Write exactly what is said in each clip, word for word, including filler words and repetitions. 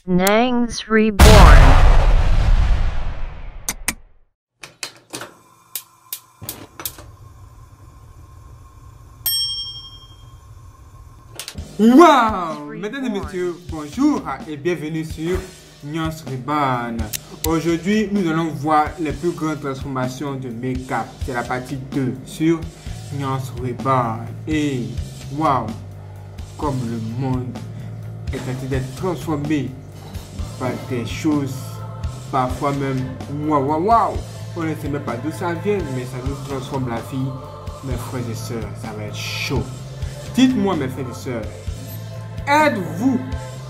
Nangs Reborn. Wow! Mesdames et messieurs, bonjour et bienvenue sur Nangs Reborn. Aujourd'hui, nous allons voir les plus grandes transformations de make-up. C'est la partie deux sur Nangs Reborn. Et wow! Comme le monde est en train d'être transformé par des choses, parfois même waouh waouh waouh! On ne sait même pas d'où ça vient, mais ça nous transforme la vie. Mes frères et sœurs, ça va être chaud. Dites-moi, mes frères et sœurs, êtes-vous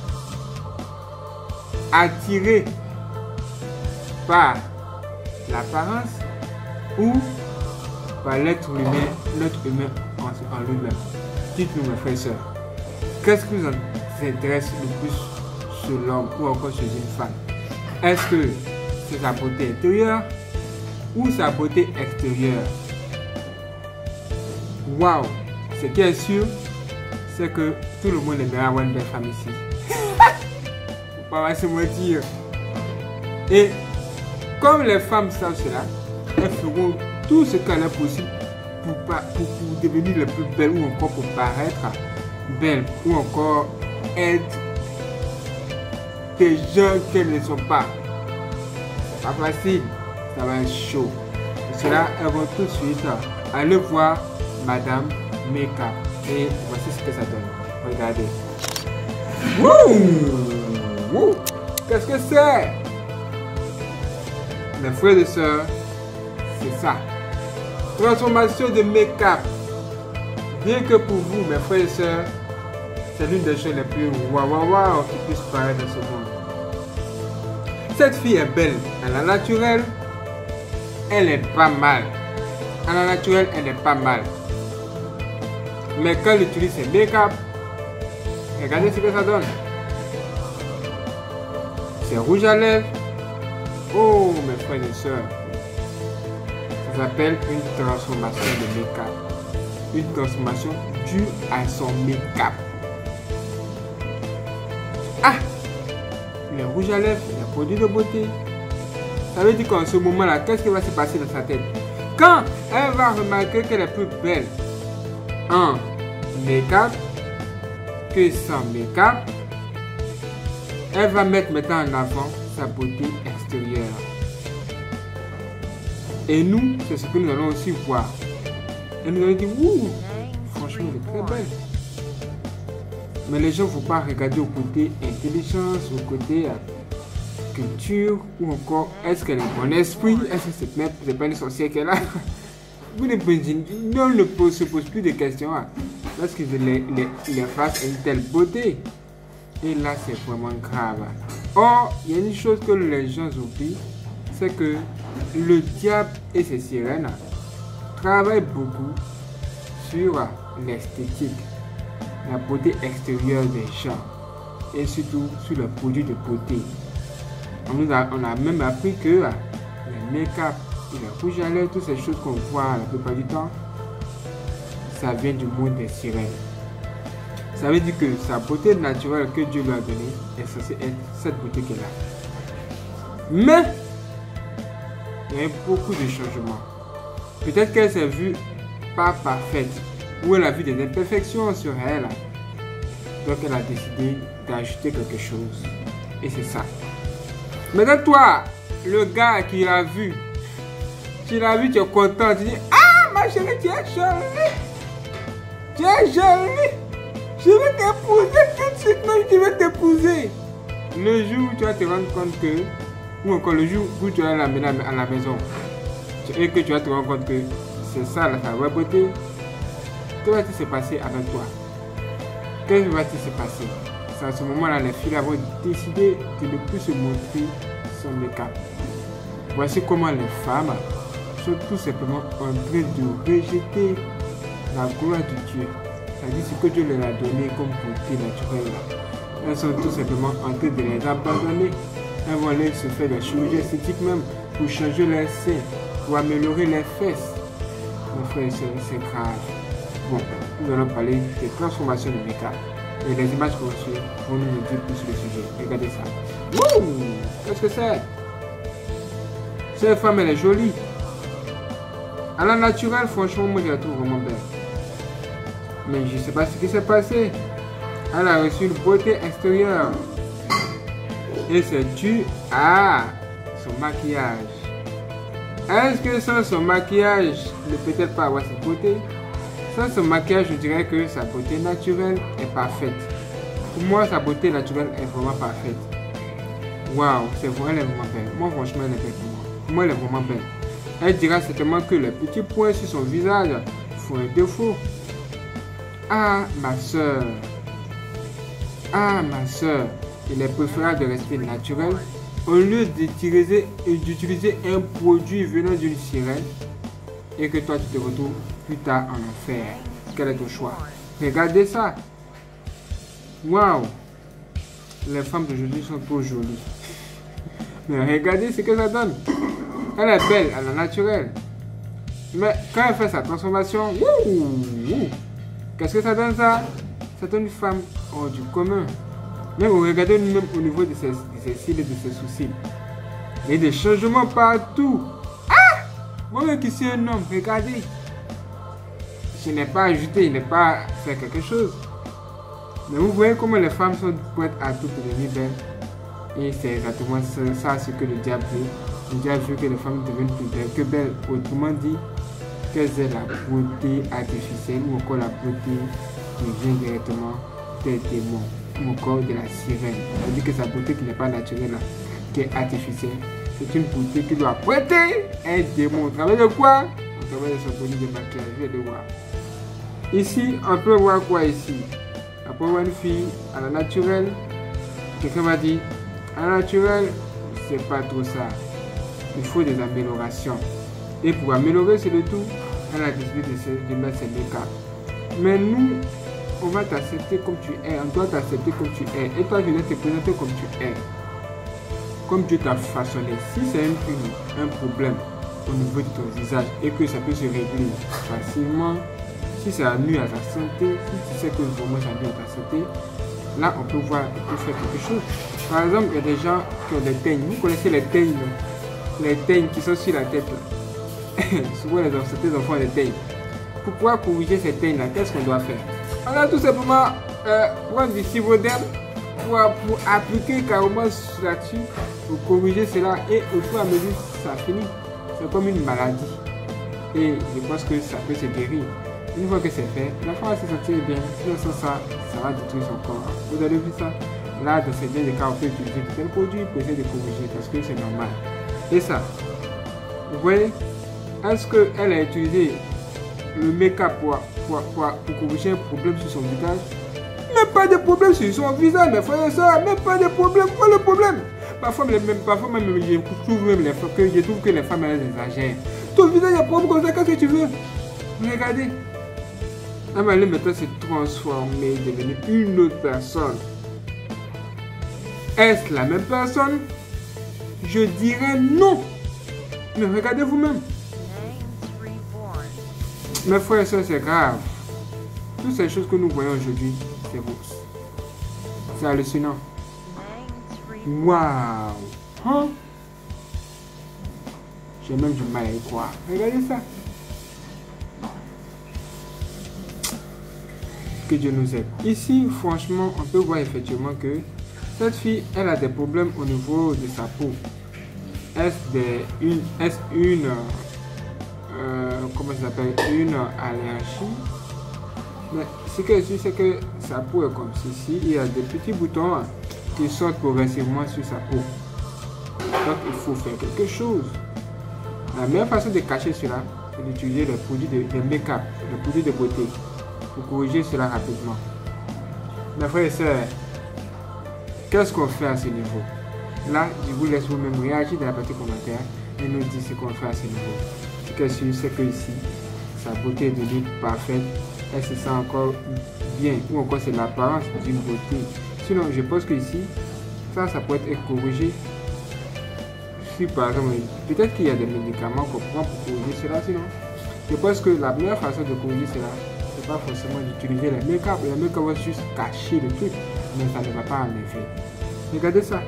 attiré par l'apparence ou par l'être humain, l'être humain en, en lui-même? Dites-nous, mes frères et sœurs, qu'est-ce qui vous intéresse le plus chez l'homme ou encore chez une femme? Est-ce que c'est sa beauté intérieure ou sa beauté extérieure? Waouh! Ce qui est sûr, c'est que tout le monde aimerait avoir une belle femme ici. Faut pas se mentir. Et comme les femmes savent cela, elles feront tout ce qu'elles est possible pour, pour, pour devenir les plus belles ou encore pour paraître belles ou encore être des gens qu'elles ne sont pas. C'est pas facile, ça va être chaud. Pour cela, elles vont tout de suite aller voir Madame Make-up. Et voici ce que ça donne. Regardez. Wouh! Qu'est-ce que c'est? Mes frères et sœurs, c'est ça. Transformation de make-up. Bien que pour vous, mes frères et sœurs, c'est l'une des choses les plus waouh waouh waouh qui puissent paraître dans ce monde. Cette fille est belle. À la naturelle, elle est pas mal. À la naturelle, elle est pas mal. Mais quand elle utilise ses make-up, regardez ce que ça donne. C'est rouge à lèvres. Oh, mes frères et sœurs. Ça s'appelle une transformation de make-up. Une transformation due à son make-up. Ah! Les rouges à lèvres, les produits de beauté. Ça veut dire qu'en ce moment-là, qu'est-ce qui va se passer dans sa tête? Quand elle va remarquer qu'elle est plus belle en make-up que sans make-up, elle va mettre maintenant en avant sa beauté extérieure. Et nous, c'est ce que nous allons aussi voir. Et nous allons dire, ouh, franchement, elle est très belle. Mais les gens ne vont pas regarder au côté intelligence, au côté euh, culture, ou encore, est-ce qu'elle a un bon esprit, est-ce que c'est pas une sorcière qu'elle a? Vous ne on se pose plus de questions hein, parce que les, les, les faces ont une telle beauté. Et là, c'est vraiment grave. Or, il y a une chose que les gens oublient, c'est que le diable et ses sirènes travaillent beaucoup sur l'esthétique, la beauté extérieure des gens et surtout sur le produit de beauté. On, nous a, on a même appris que les make-up, les rouges à lèvres, toutes ces choses qu'on voit la plupart du temps, ça vient du monde des sirènes. Ça veut dire que sa beauté naturelle que Dieu lui a donnée est censée être cette beauté qu'elle a. Mais, il y a eu beaucoup de changements. Peut-être qu'elle s'est vue pas parfaite, ou elle a vu des imperfections sur elle. Donc elle a décidé d'ajouter quelque chose. Et c'est ça. Maintenant toi, le gars qui l'a vu, tu l'as vu, tu es content, tu dis, ah ma chérie, tu es jolie, tu es jolie, je vais t'épouser tout de suite, non, je vais t'épouser. Le jour où tu vas te rendre compte que, ou encore le jour où tu vas l'amener à la maison, et que tu vas te rendre compte que c'est ça la vraie beauté, que va-t-il se passer avec toi? Qu'est-ce qui va-t-il se passer? C'est à ce moment-là, les filles vont décider de ne plus se montrer son make-up. Voici comment les femmes sont tout simplement en train de rejeter la gloire de Dieu. C'est-à-dire ce que Dieu leur a donné comme beauté naturelle. Elles sont tout simplement en train de les abandonner. Elles vont aller se faire des chirurgies esthétiques même pour changer leurs seins, pour améliorer les fesses. Mes frères et sœurs, c'est grave. Bon, nous allons parler des transformations de make-up. Et les images qu'on suit vont nous dire plus sur le sujet. Regardez ça. Wouh! Qu'est-ce que c'est? Cette femme, elle est jolie. À la naturelle, franchement, moi, je la trouve vraiment belle. Mais je ne sais pas ce qui s'est passé. Elle a reçu une beauté extérieure. Et c'est dû à son maquillage. Est-ce que sans son maquillage, ne peut-être pas avoir cette beauté? Sans son maquillage, je dirais que sa beauté naturelle est parfaite. Pour moi, sa beauté naturelle est vraiment parfaite. Waouh, c'est vrai, elle est vraiment belle. Moi, franchement, elle est belle pour moi. Pour moi, elle est vraiment belle. Elle dira certainement que les petits points sur son visage font un défaut. Ah, ma soeur. Ah, ma soeur. Il est préférable de rester naturel au lieu d'utiliser d'utiliser un produit venant d'une sirène et que toi tu te retrouves plus tard en enfer. Quel est ton choix? Regardez ça. Waouh. Les femmes d'aujourd'hui sont trop jolies. Mais regardez ce que ça donne. Elle est belle, elle est naturelle. Mais quand elle fait sa transformation, qu'est-ce que ça donne ça? Ça donne une femme hors du commun. Même regardez même au niveau de ses, de ses cils et de ses sourcils. Il y a des changements partout. Ah! Moi-même qui suis un homme, regardez. Je n'ai pas ajouté, je n'ai pas fait quelque chose. Mais vous voyez comment les femmes sont prêtes à tout pour devenir belles. Et c'est exactement ça, ça ce que le diable veut. Le diable veut que les femmes deviennent plus belles que belles. Autrement dit, qu'elles aient la beauté artificielle ou encore la beauté qui vient directement des démons. Ou encore de la sirène. C'est-à-dire que sa beauté qui n'est pas naturelle, là, qui est artificielle, c'est une beauté qui doit prêter un démon. Au travers de quoi? Au travers de son produit de maquillage. Je vais le voir. Ici, on peut voir quoi ici? On peut voir une fille à la naturelle. Quelqu'un m'a dit, à la naturelle, c'est pas trop ça. Il faut des améliorations. Et pour améliorer, c'est le tout. Elle a décidé de, se, de mettre ses make-up. Mais nous, on va t'accepter comme tu es. On doit t'accepter comme tu es. Et toi, tu dois te présenter comme tu es. Comme Dieu t'a façonné. Si c'est un, un problème au niveau de ton visage et que ça peut se régler facilement, si ça nuit à ta santé, si tu sais que vraiment ça nuit à ta santé, là, on peut voir, on peut faire quelque chose. Par exemple, il y a des gens qui ont des teignes. Vous connaissez les teignes, les teignes qui sont sur la tête. Là. Souvent, les enfants ont des teignes. Pour pouvoir corriger ces teignes-là, qu'est-ce qu'on doit faire? On a tout simplement euh, prendre du sirop d'herbe pour, pour appliquer carrément là-dessus, pour corriger cela et au fur et à mesure ça finit. C'est comme une maladie. Et je pense que ça peut se guérir. Une fois que c'est fait, l'enfant va se sentir bien. Si on sent ça, ça va détruire son corps. Vous avez vu ça? Là, dans certains cas, on peut utiliser de tels produits pour essayer de corriger parce que c'est normal. Et ça, vous voyez, est-ce qu'elle a utilisé le make-up pour, pour, pour, pour corriger un problème sur son visage? Même pas de problème sur son visage, mes frères et sœurs, même pas de problème. Quoi le problème? Parfois même, parfois même, je trouve même les femmes que, je trouve que les femmes elles exagèrent. Ton visage est propre comme ça, qu'est-ce que tu veux? Regardez. Elle va aller maintenant se transformer, devenir une autre personne. Est-ce la même personne? Je dirais non. Mais regardez vous-même. Mes frères et soeurs, c'est grave. Toutes ces choses que nous voyons aujourd'hui, c'est beau. C'est hallucinant. Waouh! Hein? J'ai même du mal à y croire. Regardez ça. Que Dieu nous aide. Ici, franchement, on peut voir effectivement que cette fille, elle a des problèmes au niveau de sa peau. Est-ce des, une, est une, euh, comment ça s'appelle, une allergie? Mais ce que je sais, c'est que sa peau est comme ceci. Il y a des petits boutons qui sortent progressivement sur sa peau. Donc, il faut faire quelque chose. La meilleure façon de cacher cela, c'est d'utiliser les produits de, de make-up, les produits de beauté, pour corriger cela rapidement. Mes frères et sœurs, qu'est-ce qu'on fait à ce niveau? Là, je vous laisse vous-même réagir dans la partie commentaire et nous dire ce qu'on fait à ce niveau. Ce que je suis, c'est que ici, sa beauté est devenue parfaite. Elle se sent encore bien, ou encore c'est l'apparence d'une beauté. Sinon, je pense que ici, ça, ça peut être corrigé. Si par exemple, peut-être qu'il y a des médicaments qu'on prend pour corriger cela, sinon, je pense que la meilleure façon de corriger cela, c'est pas forcément d'utiliser les make-up. Les make-up vont juste cacher le truc, mais ça ne va pas enlever. Regardez ça.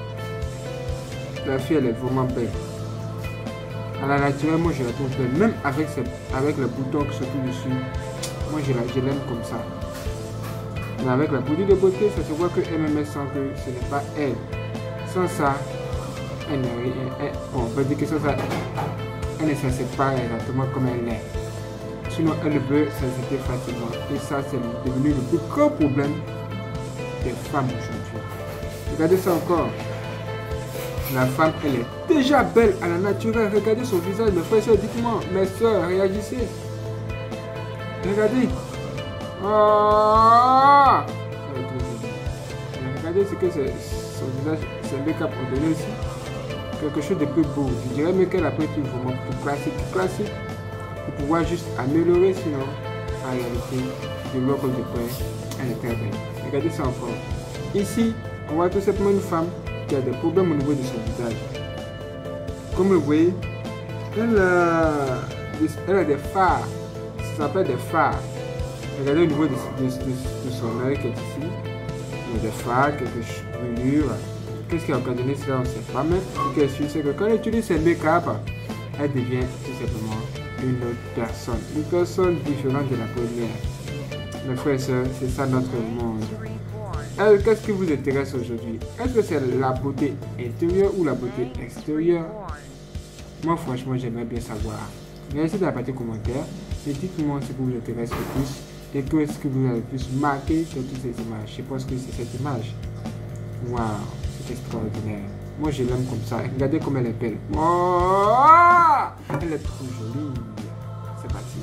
La fille, elle est vraiment belle. À la naturelle, moi je la trouve belle. Même avec, ses, avec le bouton qui se trouve dessus, moi je l'aime comme ça. Mais avec la produit de beauté, ça se voit qu'elle-même sent que ce n'est pas elle. Sans ça, elle n'est rien. Bon, on peut dire que sans ça, elle ne s'accepte pas exactement comme elle est. Sinon, elle peut s'accepter facilement. Et ça, c'est devenu le plus grand problème des femmes aujourd'hui. Regardez ça encore. La femme, elle est déjà belle à la naturelle. Regardez son visage. Mes frères et sœurs, dites-moi. Mes soeurs, réagissez. Regardez. Oh! Regardez ce que c'est, son visage, c'est make-up a donné aussi. Quelque chose de plus beau. Je dirais même qu'elle a pris une vraiment plus classique, classique. Pour pouvoir juste améliorer, sinon, en réalité, de l'eau comme de près, elle est très belle. Regardez ça encore. Ici, on voit tout simplement une femme qui a des problèmes au niveau de son visage. Comme vous voyez, elle a, elle a des fards. Ça s'appelle des fards. Regardez au niveau de, de, de, de son œil qui est ici. Il y a des fards, quelques brûlures. Qu'est-ce qui a occasionné cela, on ne sait pas. Mais ce qui est sûr, c'est que quand elle utilise ses make-up, elle devient tout simplement une autre personne. Une personne différente de la première. Mes frères et sœurs, c'est ça notre monde. Elle, qu'est-ce qui vous intéresse aujourd'hui? Est-ce que c'est la beauté intérieure ou la beauté extérieure? Moi, franchement, j'aimerais bien savoir. Laissez dans la partie commentaire et dites-moi ce qui vous intéresse le plus et qu'est-ce que vous avez le plus marqué sur toutes ces images. Je pense que c'est cette image. Waouh, c'est extraordinaire. Moi, je l'aime comme ça. Regardez comme elle est belle. Oh, elle est trop jolie. C'est parti.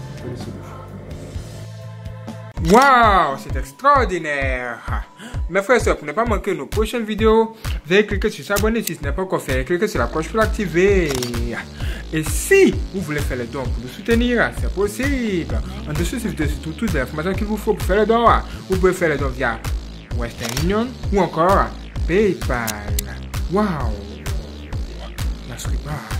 Waouh, c'est extraordinaire. Mes frères et sœurs, pour ne pas manquer nos prochaines vidéos, veuillez cliquer sur s'abonner si ce n'est pas encore fait. Cliquez sur la cloche pour l'activer. Et si vous voulez faire les dons pour nous soutenir, c'est possible. En dessous, c'est surtout toutes les informations qu'il vous faut pour faire les dons. Vous pouvez faire les dons via Western Union ou encore PayPal. Waouh, la soirée.